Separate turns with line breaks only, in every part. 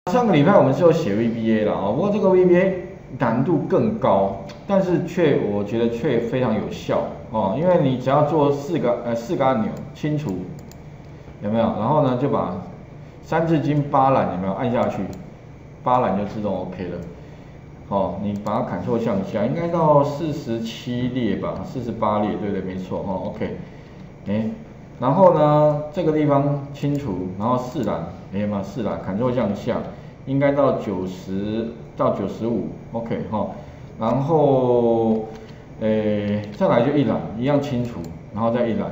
上个礼拜我们是有写 VBA 啦，不过这个 VBA 难度更高，但是我觉得却非常有效哦，因为你只要做四个按钮清除，有没有？然后呢就把三字经八栏有没有按下去，八栏就自动 OK 了。哦，你把它Ctrl向下，应该到47列吧，48列，对不对？没错哦 ，OK。然后呢这个地方清除，然后四栏，四栏Ctrl向下。应该到90到95 ，OK 哈，然后再来就一栏一样清除，然后再一栏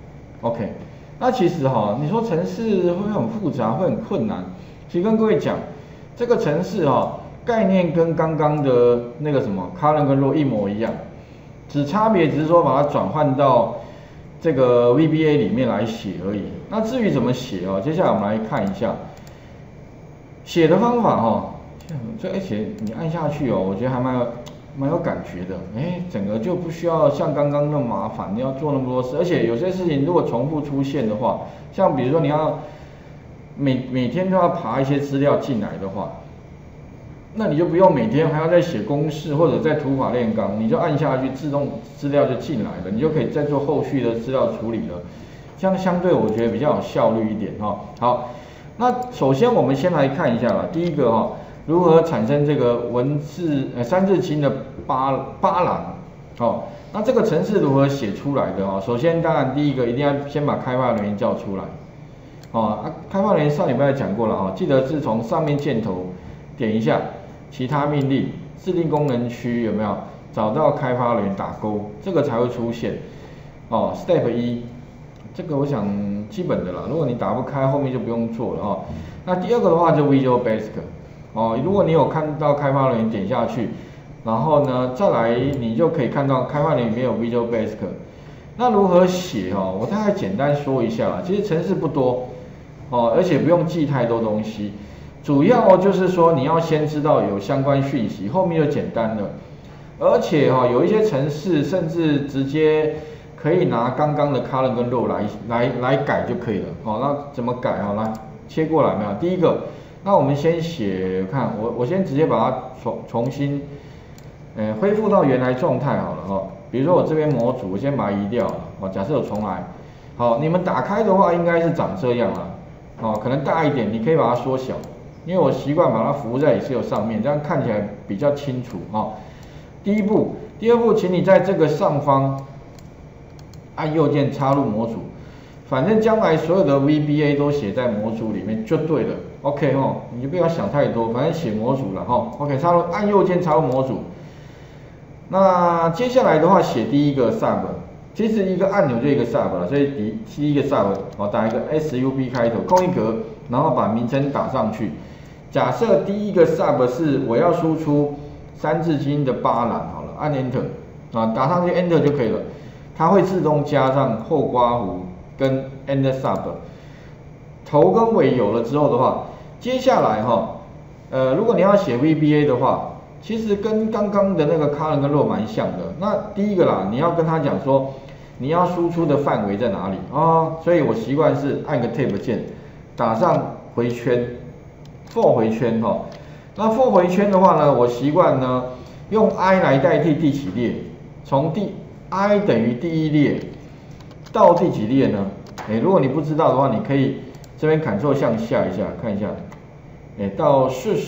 ，OK。那其实哈，你说程式会不会很复杂，会很困难？其实跟各位讲，这个程式哈概念跟刚刚的那个什么 column 跟 row 一模一样，只是说把它转换到这个 VBA 里面来写而已。那至于怎么写哦，接下来我们来看一下。写的方法哈，而且你按下去哦，我觉得还蛮有感觉的，整个就不需要像刚刚那么麻烦，你要做那么多事，而且有些事情如果重复出现的话，像比如说你要每天都要爬一些资料进来的话，那你就不用每天还要再写公式或者在土法炼钢，你就按下去，自动资料就进来了，你就可以再做后续的资料处理了，这样相对我觉得比较有效率一点哈。好。那首先我们先来看一下啦，第一个哈，如何产生这个三字经的八栏，哦，那这个程式如何写出来的哦？首先当然第一个一定要先把开发人员叫出来，开发人员上礼拜讲过了哈，记得是从上面箭头点一下其他命令，制定功能区有没有？找到开发人员打勾，这个才会出现哦。Step 1。这个我想基本的啦，如果你打不开，后面就不用做了哦。那第二个的话就 Visual Basic 哦，如果你有看到开发人员点下去，然后呢再来你就可以看到开发人员里面有 Visual Basic。那如何写哦？我大概简单说一下啦。其实程式不多哦，而且不用记太多东西，主要就是说你要先知道有相关讯息，后面就简单了。而且有一些程式甚至直接可以拿刚刚的 column 跟 row 来改就可以了。那怎么改？来切过来没有？第一个，那我们先写，看我先直接把它重新，恢复到原来状态好了比如说我这边模组，我先把它移掉假设我重来，好，你们打开的话应该是长这样了，可能大一点，你可以把它缩小，因为我习惯把它浮在 Excel 上面，这样看起来比较清楚第一步，第二步，请你在这个上方。按右键插入模组，反正将来所有的 VBA 都写在模组里面就对了。OK 你就不要想太多，反正写模组了OK， 插入，按右键插入模组。那接下来的话写第一个 sub， 其实一个按钮就一个 sub 了，所以第一个 sub 打一个 SUB 开头，空一格，然后把名称打上去。假设第一个 sub 是我要输出三字经的八栏好了，按 Enter 打上去 Enter 就可以了。它会自动加上后刮弧跟 end sub， 头跟尾有了之后的话，接下来如果你要写 VBA 的话，其实跟刚刚的那个 column 跟 row 蛮像的。那第一个啦，你要跟他讲说你要输出的范围在哪里所以我习惯是按个 Tab 键，打上回圈 ，for 回圈那 for 回圈的话呢，我习惯呢用 I 来代替第几列，从I 等于第一列到第几列呢？如果你不知道的话，你可以这边Ctrl向下一下看一下，到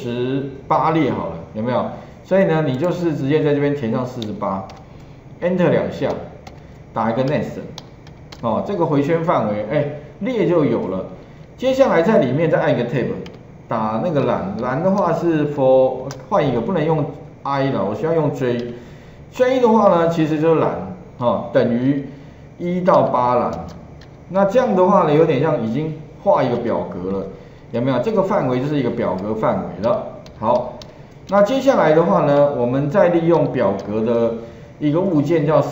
48列好了，有没有？所以呢，你就是直接在这边填上48 ，Enter 2下，打一个 Next， 这个回圈范围，列就有了。接下来在里面再按一个 Tab， 打那个栏的话是 for 换一个，不能用 I 了，我需要用 J 的话呢，其实就是栏。等于1到8栏，那这样的话呢，有点像已经画一个表格了，有没有？这个范围就是一个表格范围了。好，那接下来的话呢，我们再利用表格的一个物件叫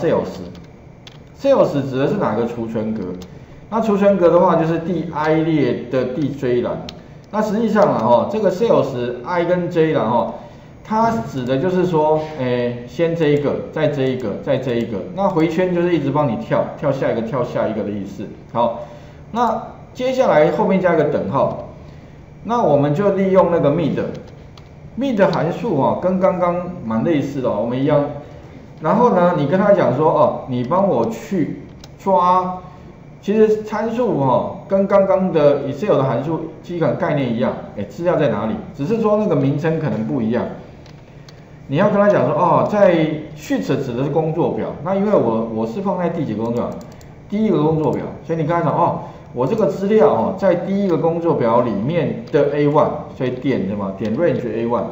Sales 指的是哪个储存格？那储存格的话就是第 I 列的第 J 栏。那实际上这个 Sales I 跟 J 栏它指的就是说，先这一个，再这一个，再这一个，那回圈就是一直帮你跳下一个，跳下一个的意思。好，那接下来后面加一个等号， 那我们就利用那个 mid 函数哦，跟刚刚蛮类似的哦，我们一样。然后呢，你跟他讲说哦，你帮我去抓，其实参数哦，跟刚刚的 Excel 的函数基本概念一样，资料在哪里？只是说那个名称可能不一样。你要跟他讲说哦，在 sheet 指的是工作表，那因为我是放在第几个工作表？第一个工作表，所以你跟他讲哦，我这个资料哦，在第一个工作表里面的 A1， 所以点什么？点 range A1。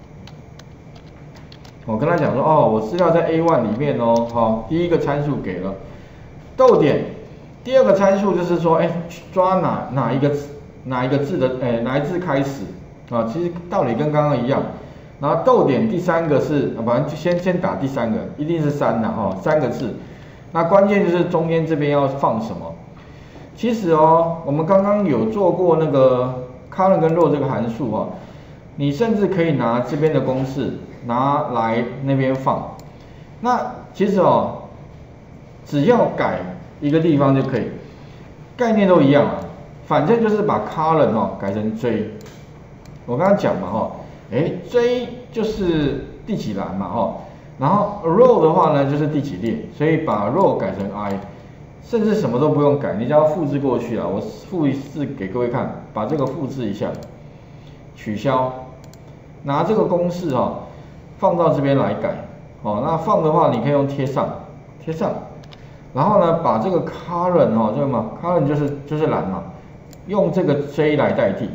我跟他讲说哦，我资料在 A1 里面哦，好，第一个参数给了，逗点，第二个参数就是说，抓哪一个字的，哪一字开始啊？其实道理跟刚刚一样。然后逗点第三个是，反正就先打第三个，一定是3啦，哈，3个字。那关键就是中间这边要放什么？其实哦，我们刚刚有做过那个 column 跟 row 这个函数哦，你甚至可以拿这边的公式拿来那边放。那其实哦，只要改一个地方就可以，概念都一样啊，反正就是把 column 哦改成 J。我刚刚讲嘛哈，J 就是第几栏嘛哈，然后 row 的话呢就是第几列，所以把 row 改成 I。甚至什么都不用改，你只要复制过去啊。我复制给各位看，把这个复制一下，取消，拿这个公式哈，放到这边来改。那放的话，你可以用贴上，然后呢，把这个 column 哈，这个嘛 column 就是栏嘛，用这个 J 来代替。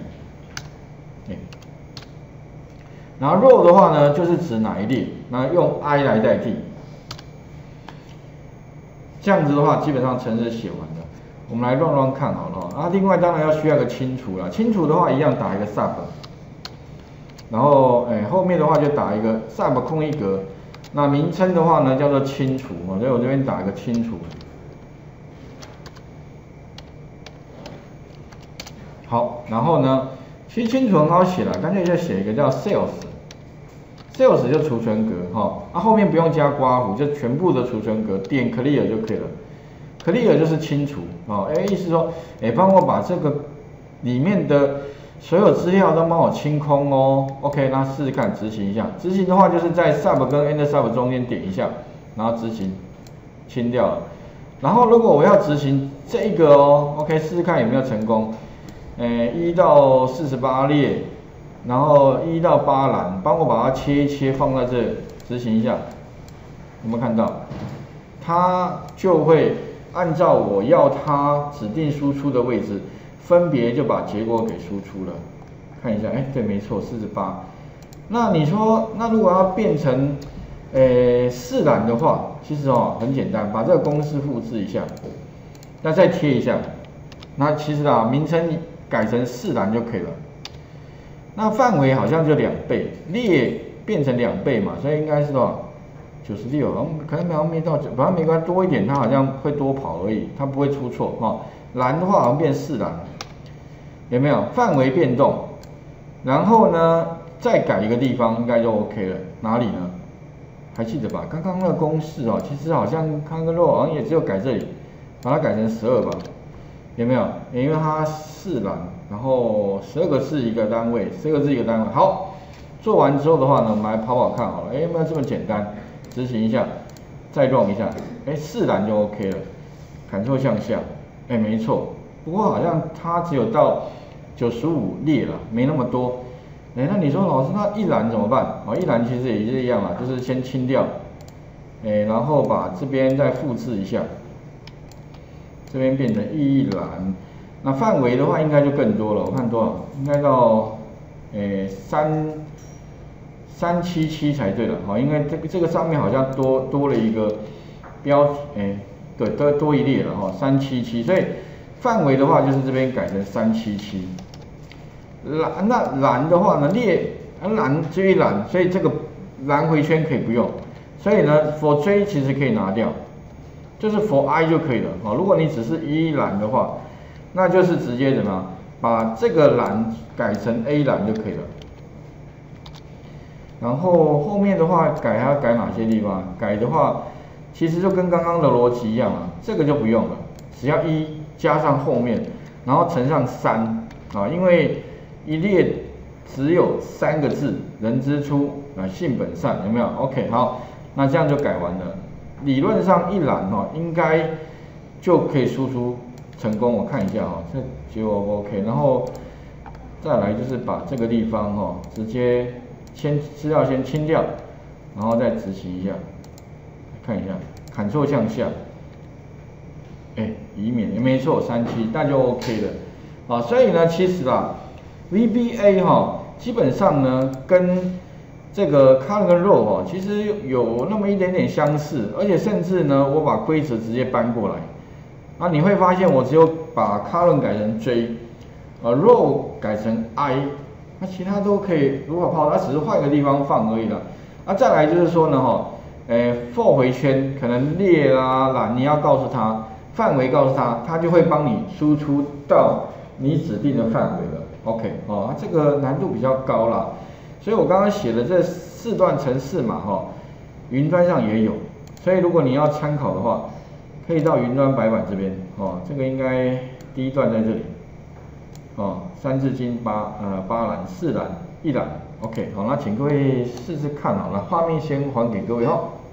然后 row 的话呢，就是指哪一列，那用 I 来代替。这样子的话，基本上程式写完了，我们来run看好了啊。另外当然要需要个清除啦，清除的话一样打一个 sub， 然后后面的话就打一个 sub 空一格，那名称的话呢叫做清除所以我这边打一个清除。好，然后呢，其实清除很好写啦，干脆就写一个叫 sales 就储存格后面不用加括弧，就全部的储存格点 clear 就可以了。clear 就是清除意思说，帮我把这个里面的所有资料都帮我清空哦。OK， 那试试看执行一下。执行的话就是在 sub 跟 end sub 中间点一下，然后执行，清掉了。然后如果我要执行这个OK， 试试看有没有成功。1到48列。然后1到8栏，帮我把它切一切，放在这里执行一下，有没有看到？它就会按照我要它指定输出的位置，分别就把结果给输出了。看一下，对，没错，48。那你说，那如果要变成4栏的话，其实很简单，把这个公式复制一下，那再贴一下，那其实名称改成4栏就可以了。那范围好像就2倍，列变成2倍嘛，所以应该是多少？96，可能好像没到，反正没关系，多一点它好像会多跑而已，它不会出错栏的话好像变4栏，有没有？范围变动，然后呢再改一个地方应该就 OK 了，哪里呢？还记得吧？刚刚那个公式其实好像看个肉好像也只有改这里，把它改成12吧。有没有？因为它4栏，然后12个是一个单位，12个是一个单位。好，做完之后的话呢，我们来跑看好了。有没有这么简单？执行一下，再 run 一下，4栏就 OK 了。Ctrl 向下，没错。不过好像它只有到95列了，没那么多。那你说老师，那1栏怎么办？1栏其实也是一样啦，就是先清掉，然后把这边再复制一下。这边变成1栏，那范围的话应该就更多了，我看多少？应该到377才对了，因为这个上面好像多了一个标，对，多一列了377，所以范围的话就是这边改成377。栏的话呢，栏追栏，所以这个栏回圈可以不用，所以呢 for 追其实可以拿掉。就是 for I 就可以了如果你只是1栏的话，那就是直接怎么样把这个栏改成 A 栏就可以了。然后后面的话改还要改哪些地方？改的话，其实就跟刚刚的逻辑一样这个就不用了，只要1加上后面，然后乘上3因为一列只有3个字，人之初，性本善，有没有 ？OK， 好，那这样就改完了。理论上一栏应该就可以输出成功。我看一下这结果 OK， 然后再来就是把这个地方直接资料先清掉，然后再执行一下，看一下，Ctrl向下，以免没错37，那就 OK 了。所以呢，其实VBA 基本上呢跟这个 Column 跟 Row 其实有那么一点点相似，而且甚至呢，我把规则直接搬过来，你会发现我只有把 Column 改成 J，Row 改成 I， 那其他都可以如法炮制，只是换个地方放而已啦。再来就是说呢，for 回圈可能列啦栏，你要告诉他范围，告诉他，他就会帮你输出到你指定的范围了。OK， 这个难度比较高啦。所以我刚刚写的这4段程式嘛，云端上也有，所以如果你要参考的话，可以到云端白板这边，这个应该第一段在这里，3字经8栏4栏1栏 ，OK， 好，那请各位试试看好了，画面先还给各位